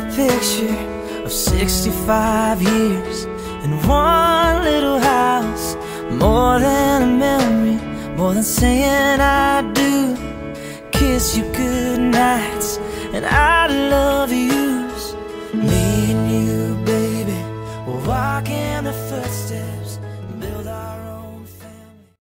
picture of 65 years in one little house. More than a memory, more than saying I do. Kiss you good nights and I love you